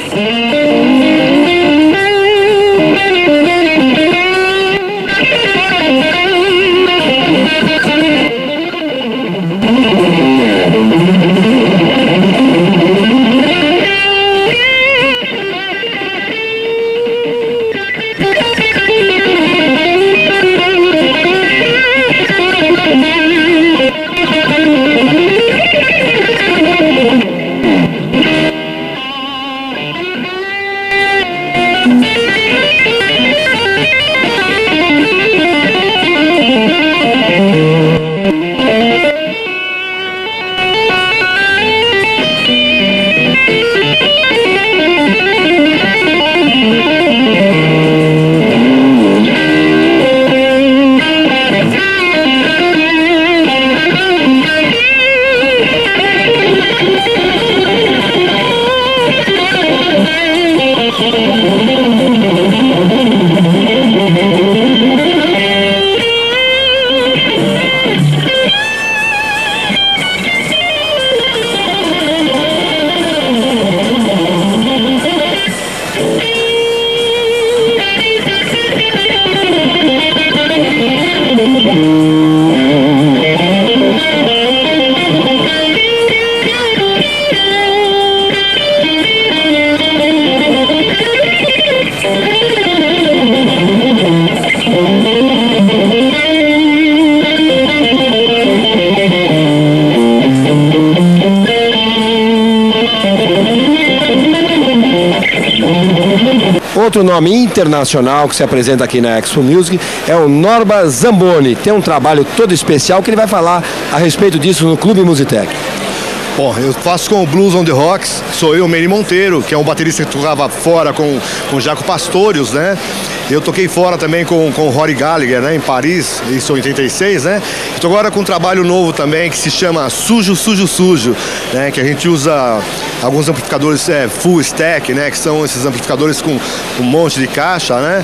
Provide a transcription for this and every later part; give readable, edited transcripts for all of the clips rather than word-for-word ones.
Outro nome internacional que se apresenta aqui na Expo Music é o Norba Zamboni. Tem um trabalho todo especial que ele vai falar a respeito disso no Clube Musitec. Bom, eu faço com o Blues on the Rocks, sou eu, Manny Monteiro, que é um baterista que tocava fora com Jaco Pastorius, né? Eu toquei fora também com o Rory Gallagher, né, em Paris, isso em 86, né? Estou agora com um trabalho novo também que se chama Sujo, Sujo, Sujo, né? Que a gente usa alguns amplificadores full stack, né? Que são esses amplificadores com um monte de caixa, né?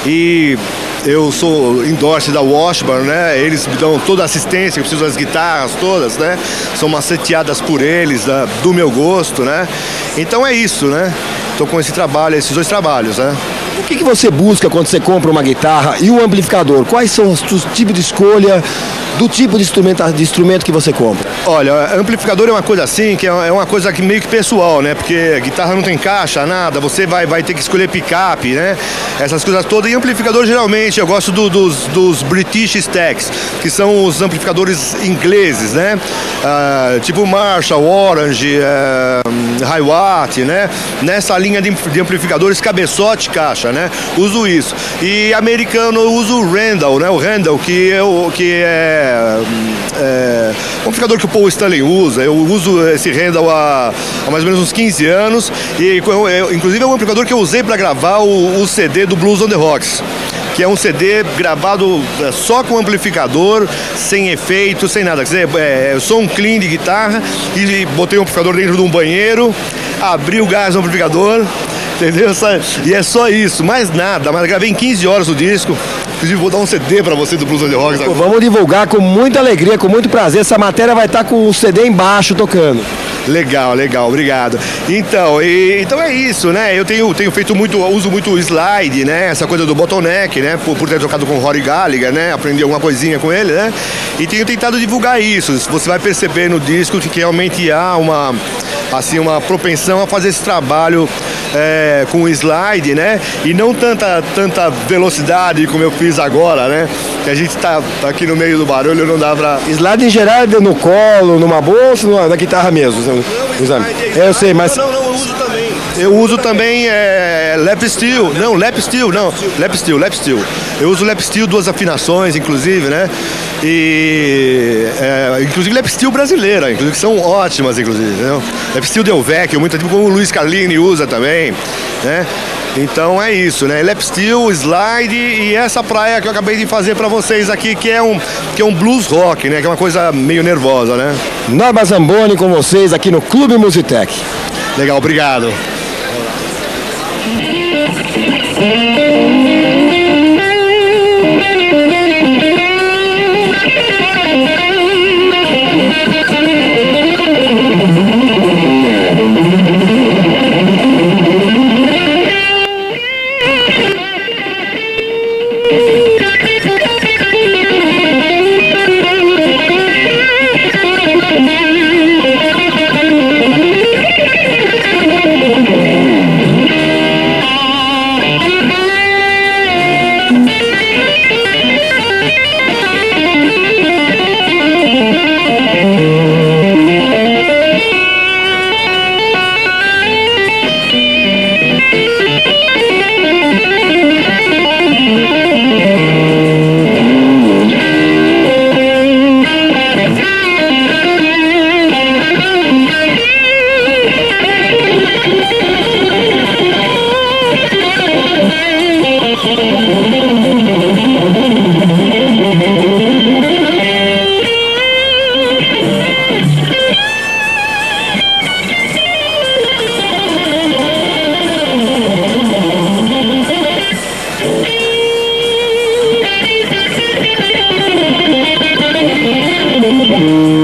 E eu sou endorse da Washburn, né? Eles me dão toda a assistência, eu preciso das guitarras todas, né? São maceteadas por eles, do meu gosto, né? Então é isso, né? Estou com esse trabalho, esses dois trabalhos, né? O que você busca quando você compra uma guitarra e um amplificador? Quais são os tipos de escolha do tipo de instrumento que você compra? Olha, amplificador é uma coisa assim, que é uma coisa que meio que pessoal, né? Porque guitarra não tem caixa, nada, você vai ter que escolher picape, né? Essas coisas todas. E amplificador, geralmente, eu gosto dos British Stacks, que são os amplificadores ingleses, né? Tipo Marshall, Orange, Hi-Watt, né? Nessa linha de amplificadores cabeçote caixa, né? Uso isso. E americano eu uso o Randall, né? O Randall, que é um amplificador que o Paul Stanley usa. Eu uso esse Randall há mais ou menos uns 15 anos. E inclusive é um amplificador que eu usei para gravar o CD do Blues on the Rocks, que é um CD gravado só com amplificador, sem efeito, sem nada. Quer dizer, som clean de guitarra, e botei o amplificador dentro de um banheiro, abri o gás do amplificador, entendeu? E é só isso, mais nada. Mas gravei em 15 horas o disco. Inclusive vou dar um CD pra você do Blues on the Rocks. Vamos divulgar com muita alegria, com muito prazer. Essa matéria vai estar com o CD embaixo tocando. Legal, obrigado. Então é isso, né? Eu tenho feito uso muito o slide, né? Essa coisa do bottleneck, né? Por ter tocado com o Rory Gallagher, né? Aprendi alguma coisinha com ele, né? E tenho tentado divulgar isso. Você vai perceber no disco que realmente há uma propensão a fazer esse trabalho com o slide, né? E não tanta velocidade como eu fiz agora, né? Que a gente tá aqui no meio do barulho, não dá pra... Slide em geral é no colo, numa bolsa, na guitarra mesmo? Eu sei, mas... Não, eu uso também. Eu uso também lap steel. Eu uso lap steel, 2 afinações, inclusive, né? E inclusive lap steel brasileira, inclusive, que são ótimas, inclusive, entendeu? Lap steel Del Vecchio, muito tipo como o Luiz Carlini usa também, né? Então é isso, né? Lap steel, slide e essa praia que eu acabei de fazer pra vocês aqui, que é um blues rock, né? Que é uma coisa meio nervosa, né? Norba Zamboni com vocês aqui no Clube Musitec. Legal, obrigado. Música